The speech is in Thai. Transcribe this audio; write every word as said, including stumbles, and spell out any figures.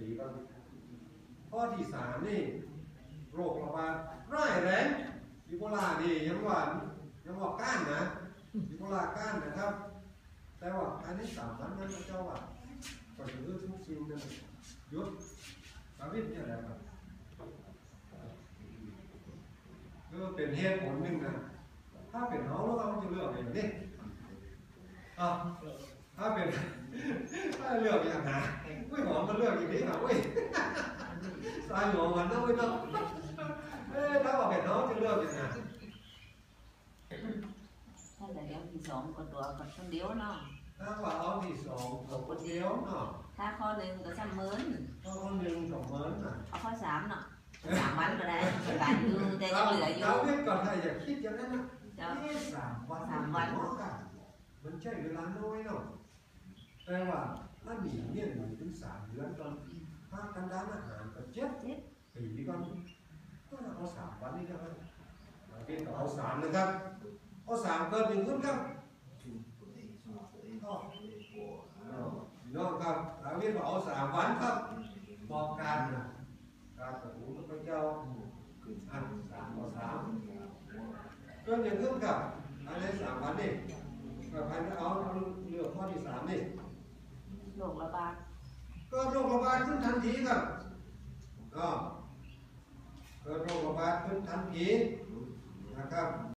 ปีก็ข้อที่สามนี่โรคระบาดร้ายแรงอีโบลานี่ยังหวานยังบอกก้านนะอีโบลาก้านนะครับแต่ว่าอันนี้สามวันนั้นเจ้าว่าก็จะเลือกทุกสิ่งนั้นยุดสาวิตเนี่ยแหละครับก็เป็นเหตุผลหนึ่งนะถ้าเป็นเขาแล้วเขาจะเลือกอย่างนี้อ่ะถ้าเป็นถ้าเลือกอย่างนะไม่หอมก็เลือกอย่างนี้ค่ะเว้ยสายหัวมันต้องไม่ต้องเอ๊ะถ้าว่าเป็นเขาจะเลือกอย่างนะถ้าแต่เดี๋ยวที่สองก็ตัวกับคนเดียวเนาะถ้าว่าเอาที่สองกับคนเดียวเนาะถ้าข้อหนึ่งก็สามหมื่นข้อหนึ่งสองหมื่นน่ะเอาข้อสามเนาะสามวันก็ได้การอยู่แต่ยังเหลืออยู่เราเรียกก่อนถ้าอยากคิดอย่างนั้นนะนี่สามวันสามวันมันใช่เวลาน้อยเนาะแต่ว่าถ้าหนีเนี่ยหนีถึงสามเดือนก่อนถ้ากันด้านอาหารก็เจ็ดปีก่อนก็เอาสามวันนี้ก็ได้เป็นเอาสามนะครับเอาสามเกินหนึ่งขึ้นครับน้องครับเราเรียกว่าเอาสามวันครับบอกการนะการประตูพระเจ้าอันสามเอาสามเกินหนึ่งขึ้นครับอันนี้สามวันนี่ก็พันเอาเลือกข้อที่สามนี่โรคระบาดก็โรคระบาดขึ้นทันทีครับก็เกิดโรคระบาดขึ้นทันทีนะครับ